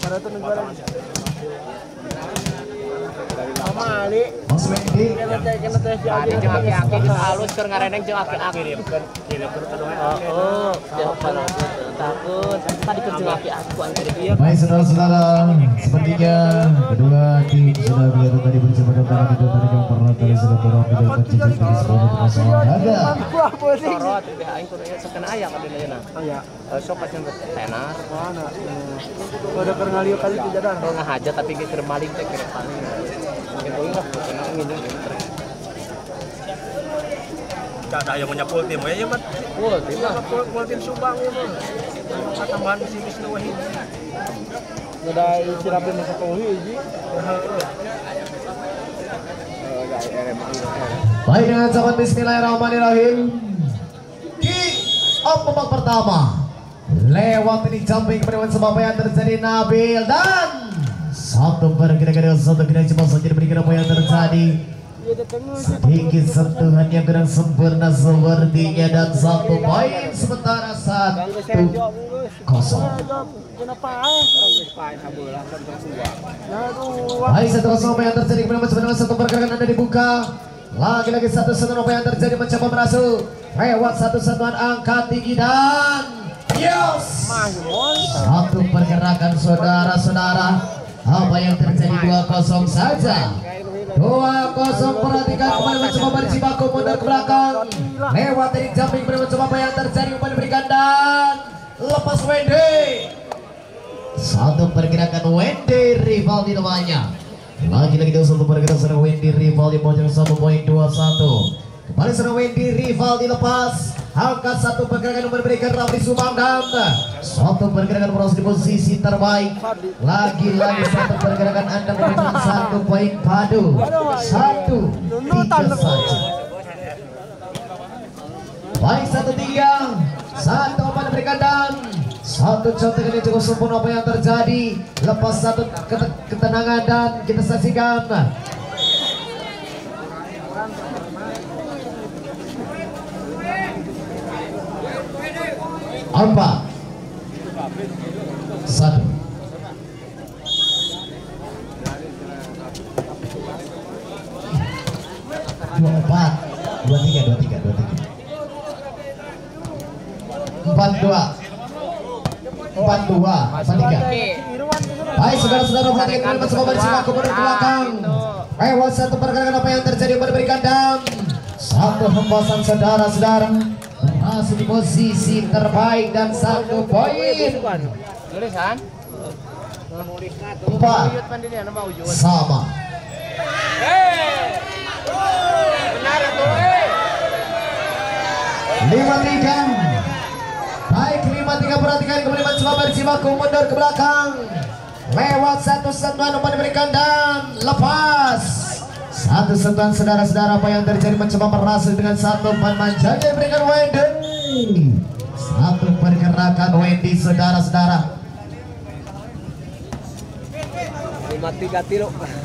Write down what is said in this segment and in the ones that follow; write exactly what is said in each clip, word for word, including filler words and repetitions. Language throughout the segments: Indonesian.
Mas Wendy Tadi jeung aki-aki geus halus keur ngareneng jeung aki-aki. Oh, takut. Tadi keur jeung aki-aki ku anjir ieu. Baik saudara-saudara, sepertinya kedua tim sudah biar tadi bersama dengan kita tadi yang pernah kali sudah dorong kita kecil di sebuah masalah ada. Sorot teh aing kudu sakena aya ka dieu na. Aya. Sok pacan tenar. Mana? Udah keur ngalieu kali kejadian. Oh ngahaja tapi ge keur maling teh keur paling. Mungkin boleh lah, karena ini ada yang punya full tim ya mat full tim lah full tim Subang ya mah tambahan si Wisnu Wahid ada istirahat masa kau hiji baik dengan ucapan bismillahirrahmanirrahim kick off babak pertama lewat ini jumping pada sebab yang terjadi Nabil dan satu pergerakan satu kira cuma saja diberikan apa yang terjadi sedikit sentuhan yang kurang sempurna sepertinya dan satu poin sementara satu kosong. Baik satu kosong apa yang terjadi kemudian sebenarnya satu pergerakan anda dibuka lagi-lagi satu satu apa yang terjadi mencoba merasuk lewat satu satuan angka tinggi dan yes satu pergerakan saudara-saudara. Apa yang terjadi dua kosong saja dua kosong perhatikan kembali mencoba berjibaku mundur ke belakang lewat dari jumping kembali mencoba apa yang terjadi kembali berikan dan lepas Wendy satu pergerakan Wendy rival di namanya lagi-lagi dua satu pergerakan serang Wendy rival di pojok satu poin dua satu kembali serang Wendy rival dilepas angkat satu pergerakan yang memberikan Rafli Sumangdan satu pergerakan proses di posisi terbaik lagi-lagi satu pergerakan anda memberikan satu poin padu satu tiga saja baik satu tiga satu apa diberikan dan satu contoh ini cukup sempurna apa yang terjadi lepas satu ketenangan dan kita saksikan empat satu dua empat dua tiga dua tiga dua tiga empat dua empat dua empat tiga baik saudara-saudara perhatikan mencoba berjibaku mundur ke belakang lewat satu pergerakan apa yang terjadi memberikan dam satu hembasan saudara-saudara masih di posisi terbaik dan satu poin empat sama lima tiga baik lima tiga perhatikan kembali mencoba berjibaku mundur ke belakang lewat satu sentuhan umpan diberikan dan lepas satu sentuhan saudara-saudara apa yang terjadi mencoba merasuk dengan satu umpan manjanya diberikan Wendy satu pergerakan Wendy saudara-saudara lima tiga tilo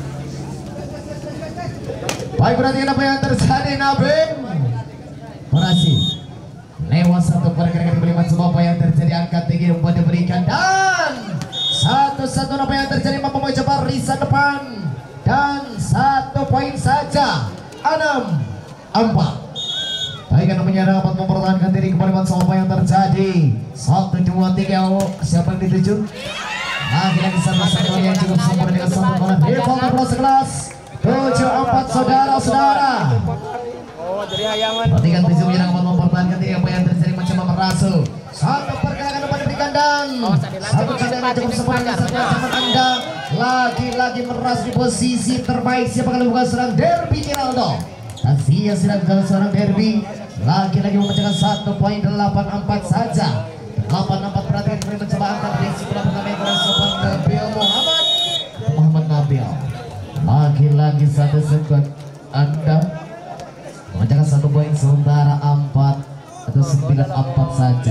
baik perhatikan apa yang terjadi Nabil berhasil lewat satu pergerakan kembali mencoba apa yang terjadi angkat tinggi umpan diberikan dan satu-satu apa yang terjadi mampu mencoba Risa depan dan satu poin saja enam empat baik yang menyerang dapat mempertahankan diri kembali mencoba apa yang terjadi satu dua tiga siapa yang dituju lagi-lagi satu-satu yang cukup sempurna dengan satu bola default nomor sebelas tujuh empat saudara-saudara jadi hayangan perhatikan tujuh menyerang dapat mempertahankan diri apa yang terjadi mencoba merasuk satu pergerakan depan diberikan dan satu tendangan cukup sempurna dengan satu ancaman anda lagi-lagi meras di posisi terbaik siapa kalau bukan serang Derby Tiraldo Asia sedang dalam seorang Derby lagi-lagi memecahkan satu poin delapan empat saja delapan empat perhatikan kembali mencoba angkat reaksi bola pertama yang keras sopan Nabil Muhammad Muhammad Nabil lagi-lagi satu sekund anda memecahkan satu poin sementara empat atau sembilan empat saja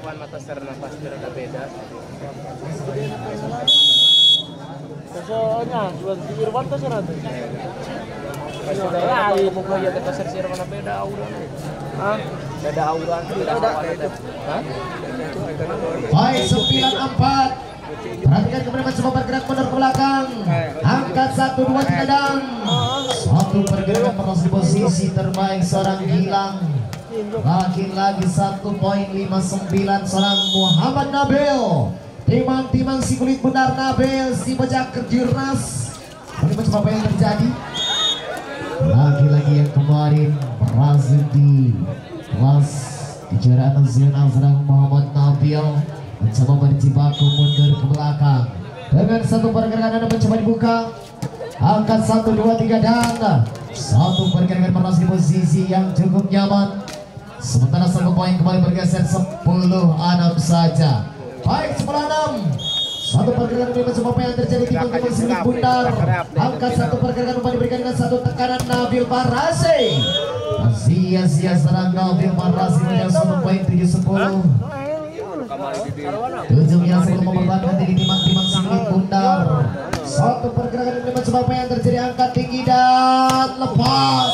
soalnya buat di Irwan tuh sana tuh saudara mau ya kita sersi mana beda aura ah beda aura beda aura itu hah baik sembilan empat Perhatikan kemudian mencoba bergerak mundur ke belakang. Angkat satu dua tiga dan satu pergerakan terus di posisi terbaik seorang Gilang. Lagi-lagi satu poin lima sembilan seorang Muhammad Nabil. Timang-timang si kulit benar Nabil si bejak kejurnas. Ini mencoba apa yang terjadi? Lagi-lagi yang kemarin berhasil di kelas kejuaraan nasional seorang Muhammad Nabil mencoba berjibaku mundur ke belakang. Dengan satu pergerakan Anda mencoba dibuka. Angkat satu dua tiga dan satu pergerakan berhasil di posisi yang cukup nyaman. Sementara satu poin kembali bergeser sepuluh enam saja. Baik, sepuluh enam. Satu pergerakan ini mencoba apa yang terjadi di timang silik bundar. Angkat satu pergerakan kembali diberikan dengan satu tekanan Nabil Farasi. Sia-sia serang Nabil Farasi menjadi satu poin tujuh sepuluh. Tujuhnya sebelum mempertahankan diri timang-timang silik bundar. Satu pergerakan ini mencoba apa yang terjadi. Angkat tinggi dan lepas.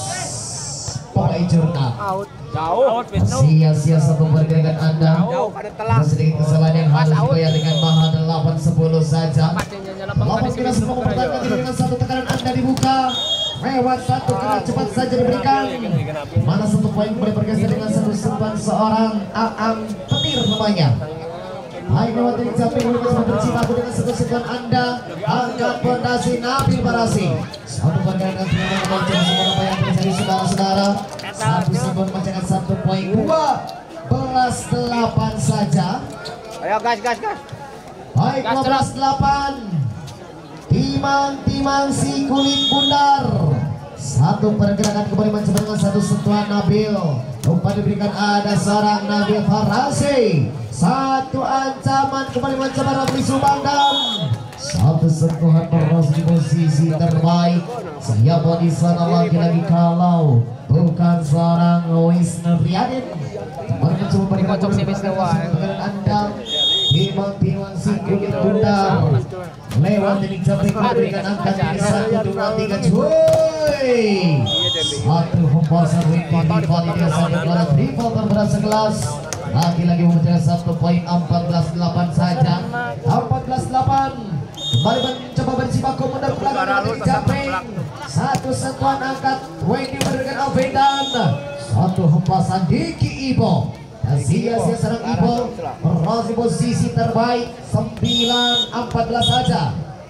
Poin jurnal. Jauh. Sia-sia satu pergerakan Anda. Sedikit kesalahan yang harus dibayar dengan mahal delapan sepuluh saja. Lapan kita semua mempertahankan diri dengan satu tekanan Anda dibuka. Lewat satu kena cepat saja diberikan. Mana satu poin boleh bergeser dengan satu sentuhan seorang Aang Petir namanya. Baik, lewat dari Japing boleh bersama berjibaku dengan satu sentuhan Anda. Angkat fondasi Nabil Farasi. Satu pergerakan dengan membaca semua apa yang terjadi saudara-saudara. Satu sentuhan membacakan satu poin dua belas delapan saja. Ayo gas gas gas. Baik, dua belas delapan. Timang-timang si kulit bundar. Satu pergerakan kembali mencoba dengan satu sentuhan Nabil. Umpan diberikan ada seorang Nabil Farasi. Satu ancaman kembali mencoba Rafli Subangdam. Satu sentuhan terus di posisi terbaik. Siapa di sana lagi-lagi kalau bukan seorang Wisnu Riyadin. Kembali mencoba berikan Anda. Timang-timang si kulit bundar. Lewat ini Japing memberikan angka dari satu dua tiga cuy. Satu hempasan Windy validasi oleh rival terberat sekelas. Lagi-lagi memecahkan satu poin empat belas delapan saja. empat belas delapan. Kembali mencoba berjibaku mundur belakang dari Japing. Satu sentuhan angkat Windy memberikan Alvedan. Satu hempasan Diki Ibo. Sia-sia serang Ibo berhasil posisi terbaik sembilan empat belas saja.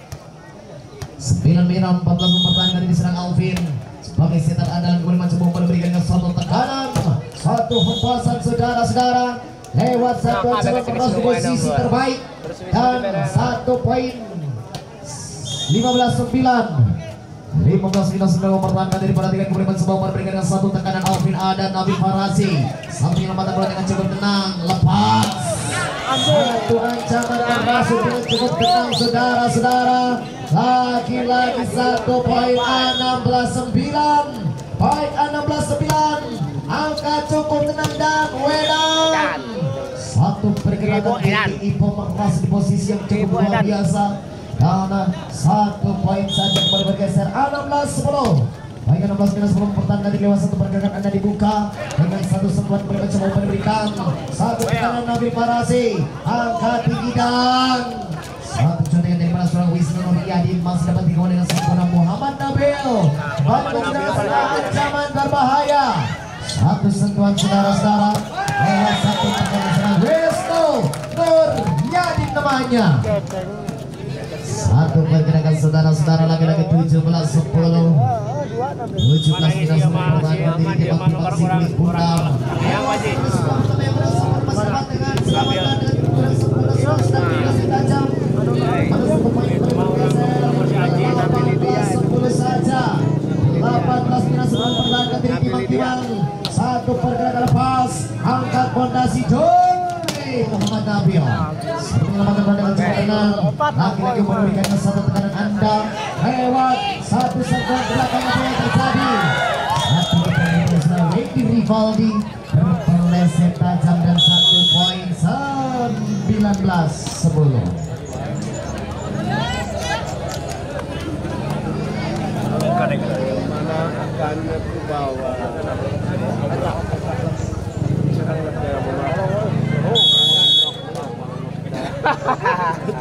sembilan empat belas mempertahankan diri serang Alvin sebagai setan andalan. Kemudian mencoba memberikan satu tekanan, satu hempasan saudara-saudara lewat satu ancaman berhasil posisi terbaik dan satu poin lima belas sembilan. lima belas kita sudah mempertahankan dari perhatikan kemudian mencoba memberikan satu tekanan Alvin ada Nabil Farasi. Samping lempatan bola dengan cukup tenang, lepas. Satu ancaman termasuk dengan cukup tenang saudara-saudara. Lagi-lagi satu poin enam belas sembilan. Poin enam belas sembilan. Angka cukup tenang dan Wedan. Satu pergerakan dari Ipo merasa di posisi yang cukup luar biasa. Karena satu poin saja kembali bergeser enam belas sepuluh. Baik, enam belas sepuluh mempertahankan di lewat satu pergerakan Anda dibuka dengan satu sentuhan kembali mencoba memberikan satu tekanan Nabil Farasi. Angka tinggi dan satu contohnya dari mana seorang Wisnu Riyadin masih dapat dikawal dengan sempurna Muhammad Nabil. Baik, ancaman berbahaya. Satu sentuhan saudara-saudara lewat satu tekanan seorang Wisnu Riyadin namanya. Satu pergerakan saudara-saudara lagi-lagi tujuh belas sepuluh. tujuh belas kita semua pertahankan diri di bak-bak si kulit bundar. Yang wajib. delapan belas kita semua pertahankan diri timang-timang. Satu pergerakan lepas. Angkat fondasi Joy Muhammad Nabil. Satu penyelamatan bola dengan cukup tenang. Lagi-lagi memberikan satu tekanan Anda lewat satu sentuhan belakang. Apa yang terjadi? Satu tekanan Windy Rivaldi berpeleset tajam dan satu poin sembilan belas sepuluh. Mana akan ke bawah.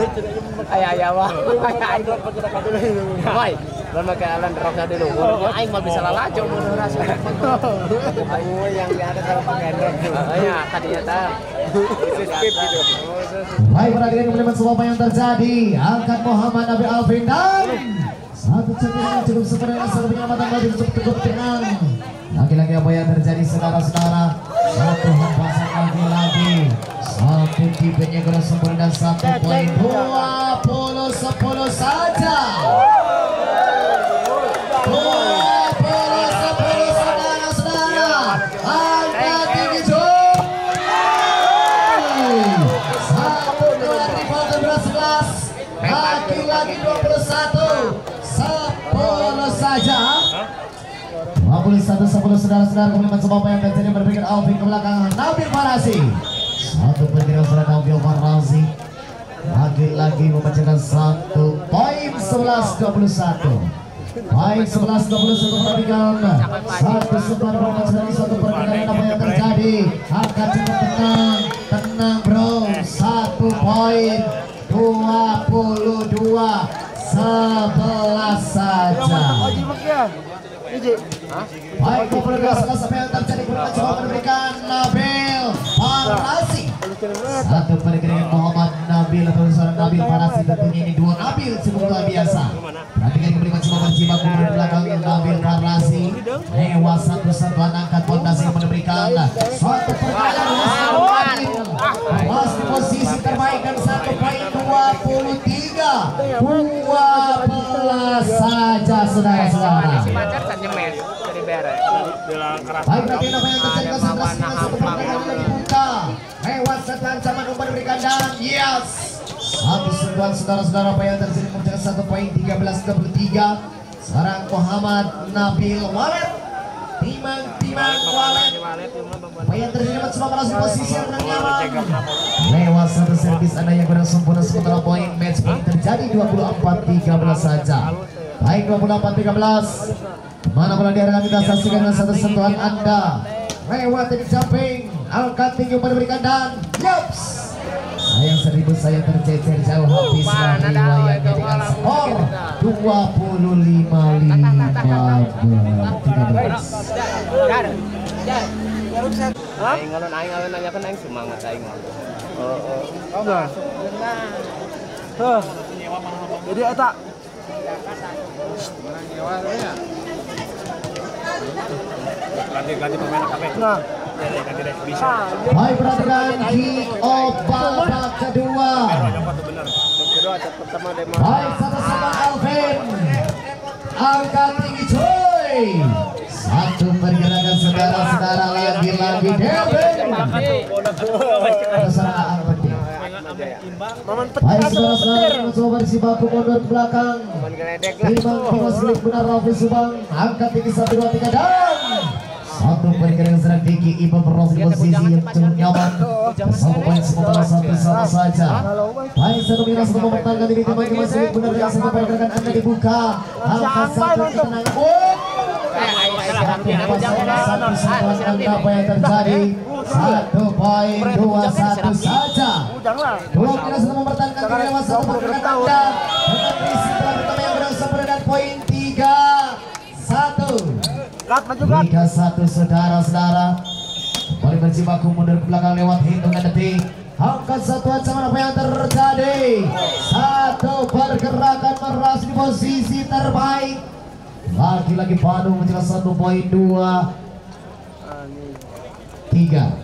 Ayah ayah wah. Ayah aing buat pakai dekat dulu. Woi, belum pakai alan roknya dulu. Aing mah bisa lalajo mun rasa. Aing yang ada kalau pakai rok. Iya, tadinya tah. Skip gitu. Baik, perhatikan kemudian semua apa yang terjadi. Angkat Muhammad Nabi Alvin dan satu cenderung cukup sebenarnya satu penyelamatan bagi cukup cukup tenang. Lagi-lagi apa yang terjadi saudara-saudara? Satu hempasan lagi-lagi. Satu tipenya kena sempurna dan satu poin dua puluh sepuluh saja. Dua puluh sepuluh saudara-saudara. Angkat tinggi cuy. Satu dua tiga dua sebelas. Lagi-lagi dua puluh satu. Sepuluh saja. dua puluh satu sepuluh saudara-saudara. Kemudian semua apa yang terjadi berberikan Alvin ke belakang Nabil Farasi. Satu pergerakan sudah Nabil Farasi. Lagi-lagi memecahkan satu poin sebelas dua puluh satu. Poin sebelas dua puluh satu perhatikan. Satu sebelah memecahkan satu pergerakan apa yang terjadi. Akan cukup tenang. Tenang bro. Satu poin dua puluh dua sebelas saja. Baik, dua puluh dua sebelas sampai yang terjadi kemudian coba memberikan Nabil Farasi. Satu pergerakan Muhammad Nabil atau seorang Nabil Farasi, tentunya ini dua Nabil cukup luar biasa. Perhatikan kemudian coba berjibaku di belakang Nabil Farasi. Lewat satu satuan angkat fondasi yang memberikan suatu pergerakan Mas di posisi terbaik dan satu poin dua puluh tiga dua belas saja saudara-saudara. Baik, berarti apa yang terjadi ke sebelas satu pertandingan dibuka lewat satu ancaman umpan diberikan dan yes satu sentuhan saudara-saudara apa yang terjadi mencapai satu poin tiga belas dua puluh tiga. Sekarang Muhammad Nabil Walet Timang Timang Walet apa yang terjadi dapat semua merasa posisi yang menang nyaman lewat satu servis anda yang kurang sempurna sementara poin match point terjadi dua puluh empat tiga belas saja. Baik, dua puluh empat tiga belas. Mana bola diarahkan kita saksikan dengan satu sentuhan anda lewat dari jumping angkat tinggi umpan diberikan dan yups sayang seribu saya tercecer jauh habis dari wayangnya dengan skor dua puluh lima lima belas. Aing ngalon aing ngalon nanya kan aing semangat aing. Oh oh. Oh enggak. Heh. Jadi eta ganti-ganti pemain K P. nah Ganti deh bisa. Baik, perhatikan kick off babak kedua. Baik, satu sama Alvin angkat tinggi cuy. Satu pergerakan saudara-saudara lagi-lagi Devin. Terserah Alvin. Baik, saudara-saudara mencoba bersibaku mundur ke belakang. Timbang timbang selik benar Rafi Subang angkat tinggi satu dua tiga dan satu pergerakan serang tinggi Iba berhasil di posisi yang cukup nyaman. Satu poin sementara satu sama saja. Baik, satu minus untuk mempertahankan diri timbang timbang selik benar yang satu pergerakan anda dibuka angkat satu tenang. Apa yang terjadi? Satu poin dua satu saja. Dua kita sudah mempertahankan diri lewat satu pergerakan anda dengan isi bola pertama yang berhasil dan poin tiga satu. Tiga satu saudara-saudara. Kembali berjibaku mundur ke belakang lewat hitungan detik. Angkat satu ancaman apa yang terjadi? Satu pergerakan meras di posisi terbaik. Lagi-lagi Bandung mencetak satu poin dua tiga.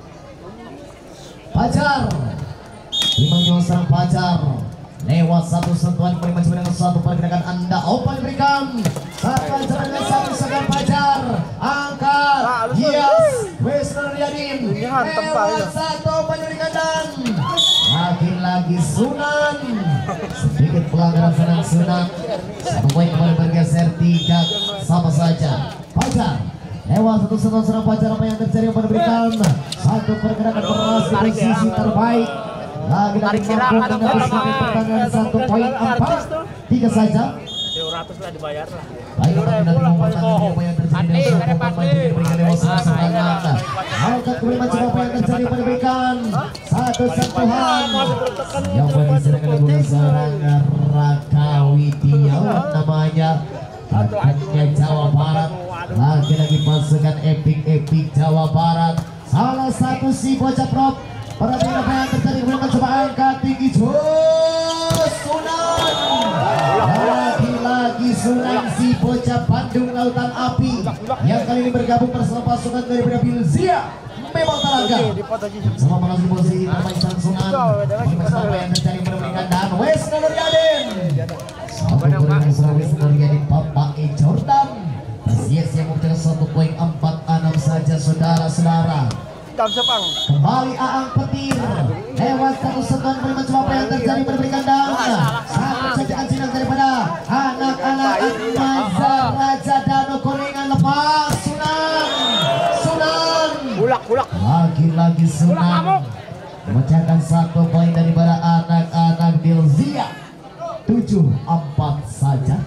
Pajar Imam Josan Pajar lewat satu sentuhan kembali mencoba dengan satu pergerakan anda open diberikan satu ancaman dengan satu segan Pajar angkat yes Wisnu Riyadin lewat satu open diberikan dan lagi-lagi Sunan sedikit pelanggaran senang Sunan satu poin kembali bergeser tiga sama saja. Pajar lewat satu sentuhan serang Pajar apa yang terjadi yang memberikan satu pergerakan keras di posisi terbaik lagi-lagi mampu menembus pertandingan satu poin empat tiga saja. seratus lah dibayar lah. Baik, nanti mempertahankan apa yang terjadi dengan satu pemain diberikan lewat serangan angkat kemudian mencoba apa yang terjadi memberikan satu sentuhan yang diserahkan oleh seorang Raka Widiawan namanya. Rekannya Jawa Barat, lagi-lagi pasukan Epic-Epic Jawa Barat. Salah satu si bocah prop. Perhatikan apa yang terjadi, kemudian mencoba angkat tinggi. Jos Sunan, lagi-lagi Sunan si bocah Bandung Lautan Api yang kali ini bergabung bersama pasukan dari Bilzia. Memang talaga sama mengasih posisi bermain sang Sunan. Apa yang terjadi memberikan dan Wes Nuriadin. Sampai Wes Nuriadin Bapak E Jordan. Sia-sia memecahkan satu poin empat enam saja saudara-saudara. Kembali Aang Petir lewat satu sentuhan beri mencoba apa yang terjadi memberikan dana. Satu cacakan sinar daripada anak-anak Mazhar Raja Dano Kuningan lepas. Sunan Sunan Bulak-bulak lagi-lagi Sunan memecahkan satu poin daripada anak-anak Bilzia. Tujuh empat saja.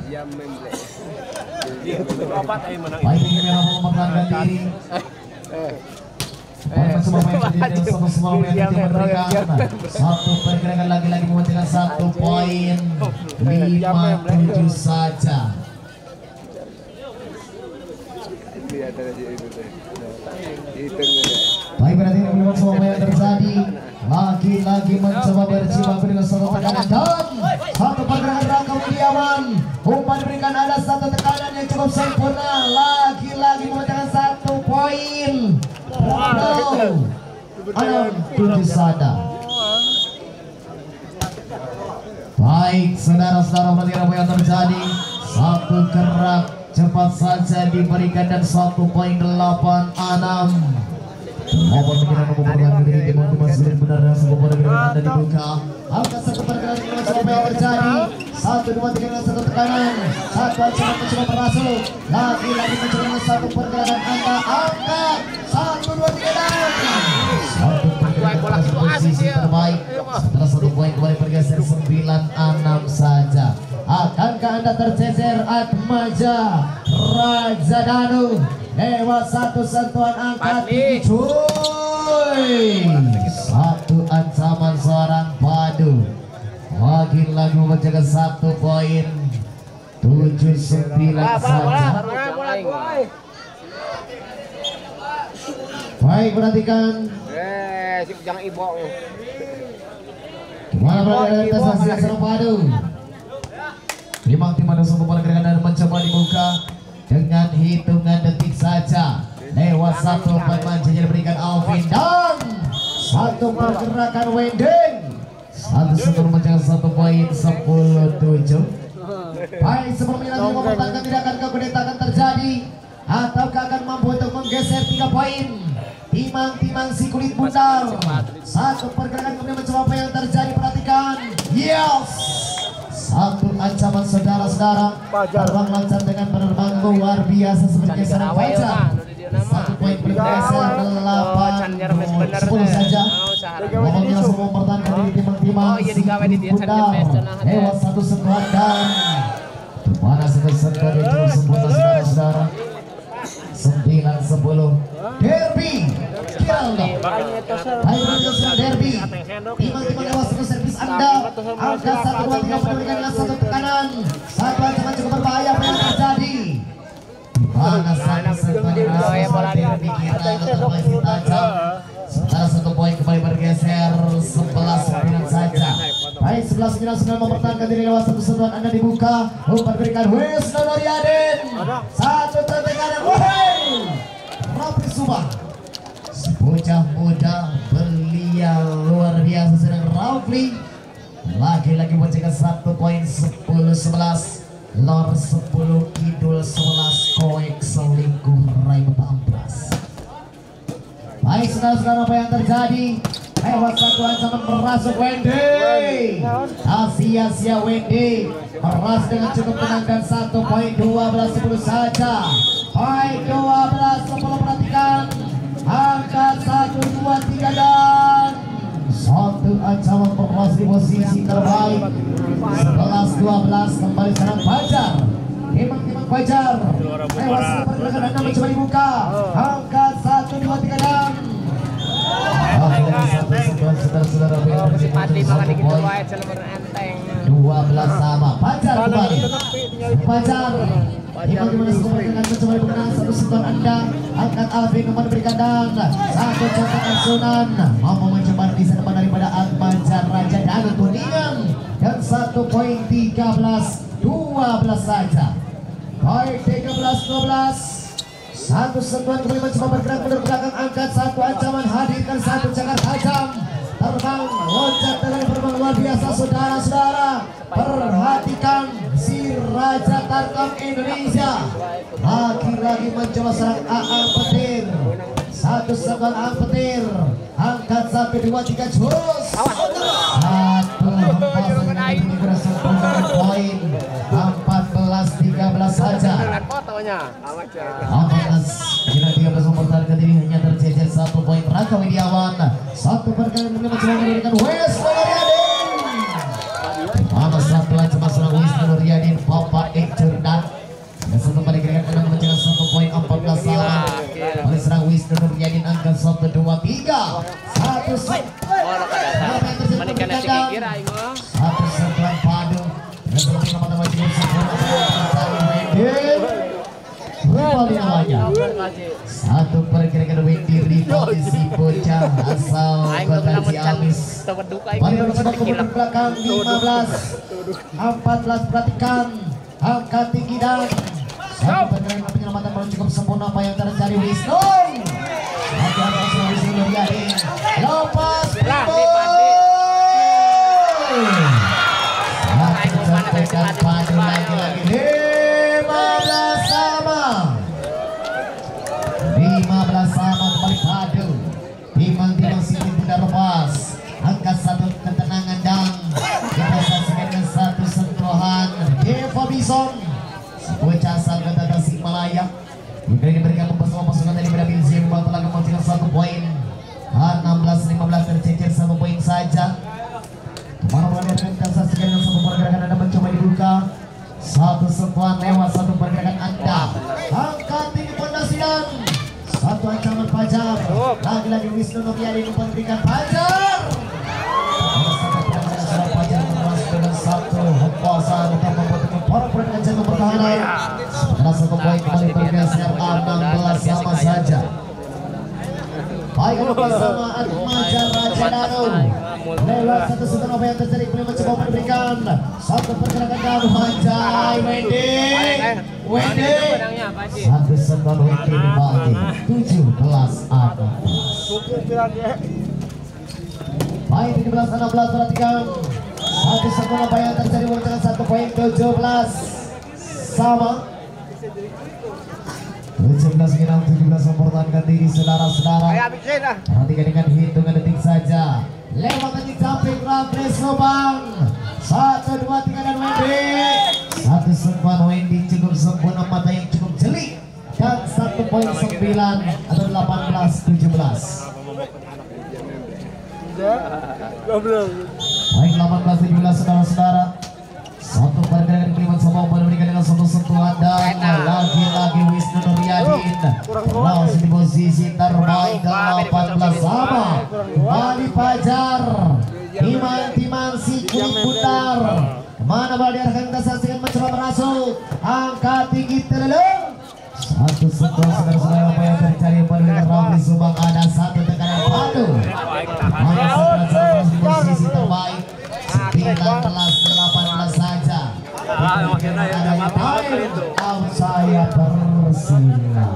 Baik ini merah mempertahankan diri. Baik semua main tadi sama semua main tadi memberikan satu pergerakan lagi-lagi memecahkan satu poin. Lima tujuh saja. Baik berarti ini belum semua yang terjadi. Lagi-lagi mencoba berjibaku dengan satu tekanan dan satu pergerakan Raka Widiawan. Umpan diberikan, ada satu tekanan yang cukup sempurna. Lagi-lagi memecahkan satu poin. Enam tujuh saja. Baik saudara-saudara, berarti apa yang terjadi? Satu gerak cepat saja diberikan dan satu poin delapan enam. Maupun pikiran mempertahankan diri teman-teman sulit benar dan sebuah pergerakan Anda dibuka. Angkat satu pergerakan dengan apa yang terjadi. Satu dua tiga dengan satu tekanan. Satu ancaman mencoba merasuk. Lagi-lagi mencoba dengan satu pergerakan Anda angkat. Satu dua tiga dan satu pergerakan posisi terbaik. Setelah satu poin kembali bergeser sembilan enam saja. Akankah Anda tercecer Atmaja Raja Danu lewat satu sentuhan angkat tinggi cuy. Satu ancaman seorang padu. Lagi-lagi memecahkan satu poin. Tujuh sembilan saja. Baik perhatikan. Eh, jangan ibu. Gimana berada atas hasil serang padu. Timang-timang dan semua pergerakan dan mencoba dibuka dengan hitungan detik saja. Lewat satu pemain saja diberikan Alvin dan satu pergerakan Wendeng. Satu sebelum mencapai satu poin sepuluh tujuh. Baik sebelum ini nanti mempertahankan tidak akan kekudeta akan terjadi ataukah akan mampu untuk menggeser tiga poin. Timang-timang si kulit bundar. Satu pergerakan kemudian mencoba apa yang terjadi, perhatikan. Yes. Satu ancaman saudara-saudara, terbang lancar dengan penerbangan luar biasa seperti seorang Fajar. Satu poin bergeser delapan sepuluh saja. Pokoknya semua mempertahankan diri timang-timang si bundar. Lewat satu sentuhan dan mana satu sentuhan itu sempurna saudara-saudara. Sembilan sepuluh derby Kiraldo. Ayo bergeser derby. Timang-timang lewat satu servis Anda. Angka satu dua tiga menurunkan dengan satu tekanan. Satu ancaman cukup berbahaya apa yang terjadi. Mana satu sentuhan derby Kiraldo masih tajam. Sementara satu poin kembali bergeser sebelas sembilan saja. Baik sebelas sembilan sembilan mempertahankan diri lewat satu sentuhan Anda dibuka. Umpan berikan Wes Nuriadin. Satu tekanan. Wahai Rapi Subah. Si bocah muda belia luar biasa sedang Rafli. Lagi-lagi mencetak satu poin sepuluh sebelas. Lor sepuluh Kidul sebelas Koek selingkuh Rai Amplas. Baik saudara-saudara, apa yang terjadi? Lewat satu ancaman merasuk Wendy. Sia-sia Wendy meras dengan cukup tenang dan satu poin dua belas sepuluh saja. Poin dua belas sepuluh, perhatikan. Angkat satu dua tiga dan satu ancaman meras di posisi terbaik. Sebelas dua belas kembali serang Fajar. Timang-timang Fajar lewat satu pergerakan Anda mencoba dibuka. Angkat satu dua tiga dan belas sama. Pajar kembali. Pajar. Bagaimana skor dengan mencoba dimenang satu sentuhan anda. Angkat Alvin nomor berikan dan satu cetakan Sunan. Mampu mencoba di depan daripada Atmajar Raja Danu Kuningan dan satu poin tiga belas dua belas saja. Baik tiga belas dua belas. Satu sentuhan kembali mencoba bergerak mundur belakang, angkat satu ancaman, hadirkan satu cakar tajam, terbang loncat dengan terbang luar biasa. Saudara-saudara, perhatikan si Raja Tarkam Indonesia lagi-lagi mencoba serang Aang Petir. Satu sentuhan Aang Petir, angkat satu dua tiga jurus, satu hempasan ini berhasil poin empat belas tiga belas saja. Amas kira tiga belas mempertahankan diri, hanya tercecer satu poin. Raka Widiawan satu perkara mencoba memberikan Wes Nuriadin. Amas satu ancaman serang Wes Nuriadin, Bapak Ek Jordan dan satu pada kira enam mencetak satu poin empat belas sama. Oleh serang Wes Nuriadin angkat satu dua tiga satu satu sentuhan padu dan seperti nama nama tim Rivaldi namanya. Satu pergerakan Wendy Rivaldi si bocah asal Kota Ciamis. Balik mencoba ke belakang lima belas empat belas. Perhatikan angkat tinggi dan satu pergerakan penyelamatan belum cukup sempurna. Apa yang terjadi Wisnu? Hati-hati Wisnu Nuriadin lepas dan padu lagi-lagi lima belas sama. lima belas sama kembali padu. Timang-timang sikit tidak lepas. Angkat satu ketenangan dan kita saksikan dengan satu sentuhan Deva Bison, bocah asal Kota Tasikmalaya. Juga diberikan bersama pasukan dari Brabil Zembang telah memenangkan satu poin. enam belas lima belas tercecer satu poin saja. Para pelajar kita saksikan dengan satu pergerakan Anda mencoba dibuka. Satu sentuhan lewat satu pergerakan Anda. Angkat tinggi pondasian. Satu ancaman Pajar. Lagi-lagi Wisnu Nuriadin memberikan Pajar. Satu Pajar dengan satu hempasan untuk membuatkan para pelajar jatuh pertahanan. Setelah satu poin kembali bergeser enam belas sama saja. Baik bersama Atmajar Raja Danu. Lewat satu sentuhan apa yang terjadi, boleh mencoba memberikan satu pergerakan dan Manjai Wendy Wendy satu sentuhan Wendy Rivaldi tujuh belas enam belas. Baik tujuh belas enam belas. Perhatikan satu sentuhan apa yang terjadi, menentukan satu poin tujuh belas sama. tujuh belas menang tujuh belas mempertahankan diri saudara-saudara. Perhatikan dengan hitungan detik saja. Lewat tadi jumping Rapres Lubang. Satu dua tiga dan Wendy. Satu sentuhan Wendy cukup sempurna, mata yang cukup jeli. Dan satu poin sembilan atau delapan belas tujuh belas. Baik delapan belas tujuh belas saudara-saudara. Satu pergerakan kelima sama memberikan dengan satu sentuhan dan lagi-lagi Wisnu Nuriadin langsung di posisi terbaik delapan belas sama. Kembali Pajar, Timan-timan si kulit putar. Kemana bola diarahkan, kita saksikan mencoba merasuk. Angkat tinggi terleleng. Satu sentuhan saudara-saudara apa yang terjadi pada Ramli Subang, ada satu tekanan padu. Mana saudara-saudara di posisi terbaik sembilan belas delapan belas saja. Adanya time out saya tersilang.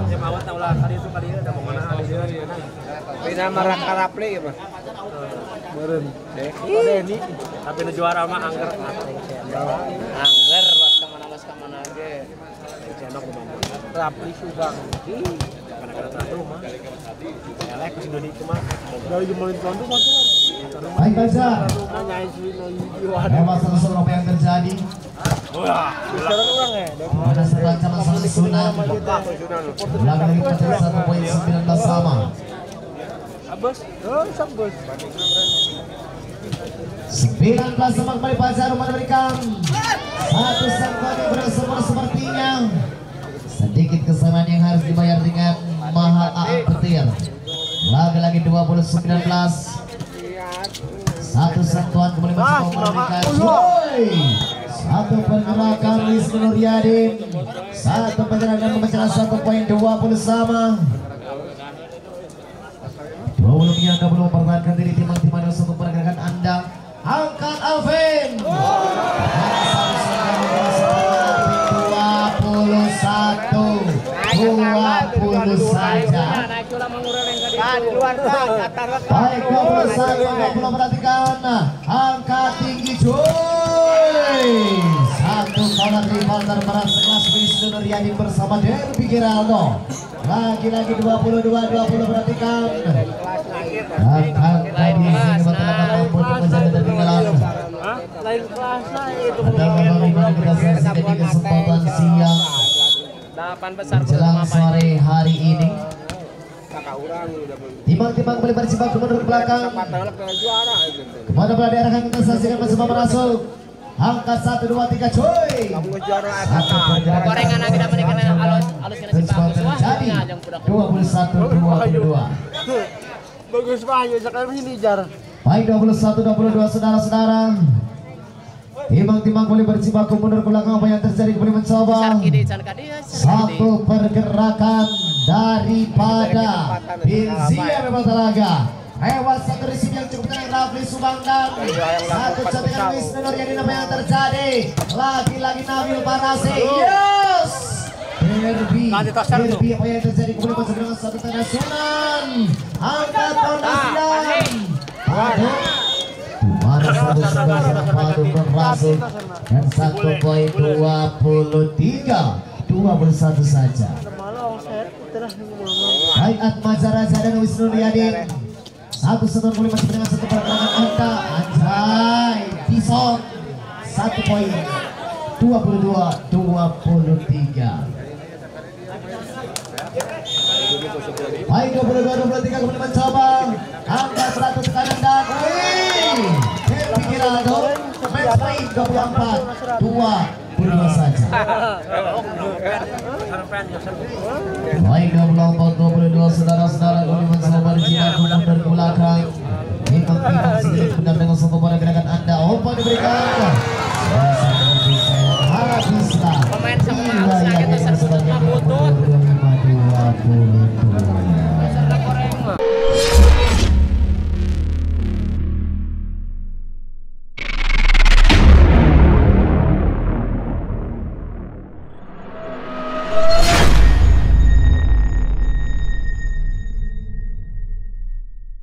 Beda marah karaple ya Pak. Beren. Deh. Tapi nu juara mah angger. Angger los ka mana los ka mana ge. Cenok mah. Rapli Subang. Ih, kadang-kadang satu mah. Elek ke Indonesia itu mah. Dari Jemolin Tondo mah. Baik Pajar. Memang seluruh apa yang terjadi. Wah, sekarang orang ya. Ada satu ancaman sang Sunan. Ulangi lagi Pajar satu poin sembilan belas sama. Abas, oh sabus. sembilan belas sama kembali Pajar memberikan satu sentuhan yang bersumber sepertinya. Sedikit kesamaan yang harus dibayar dengan mahal Aang Petir. Lagi-lagi dua puluh sembilan belas. Satu sentuhan kembali mencoba memberikan. Woi, Satu pergerakan Wisnu Nuryadin, satu pergerakan memecahkan satu poin, dua puluh sama. dua puluh yang belum mempertahankan diri timang-timang satu pergerakan Anda. Angkat Alvin. dua puluh satu dua puluh saja. Baik, dua puluh satu dua puluh, perhatikan. Angkat tinggi cuy. Satu kawan rival terberat sekelas Wisnu Nuryadin bersama Derby Geraldo. Lagi-lagi dua puluh dua dua puluh, perhatikan. Dan angka di sini bertelapak mampu untuk menjaga ketinggalan. Lain kelas itu. Adalah bagaimana kita saksikan di kesempatan siang delapan besar menjelang sore hari ini. Timbang-timbang kembali berjibaku mundur ke belakang. Kepada belah daerah yang kita saksikan masih merasuk. Angkat satu dua tiga cuy. Gorengan lagi dapat dikena alus alus kena bagus terjadi dua puluh satu dua puluh dua. Bagus banget sekarang ini jar. Baik, dua puluh satu dua puluh dua saudara-saudara. Timbang-timbang kembali berjibaku mundur ke belakang. Apa yang terjadi kembali mencoba satu pergerakan daripada Binzia Bebatalaga. Lewat satu receive yang cukup tenang Rafli Subangdan. Satu cantikan Wisnu Nuryadin. Apa yang terjadi? Lagi-lagi Nabil Barasi. Yes! Derby, Derby apa yang terjadi kemudian masuk dengan satu tanda Sunan. Angkat Pondasian. Waduh. Mana satu saudara Padu berhasil. Dan satu poin dua puluh tiga dua puluh satu saja. Baik, Atmaja Raja dan Wisnu Nuryadin. Satu setor boleh masih dengan satu pergerakan angka. Anjay, Bison. Satu poin dua puluh dua dua puluh tiga. Baik, dua puluh dua dua puluh tiga kemudian mencoba angka seratus tekanan dan wih, Derby Geraldo match point dua puluh empat dua puluh dua saja. Baik, dua puluh empat dua puluh dua saudara-saudara kemudian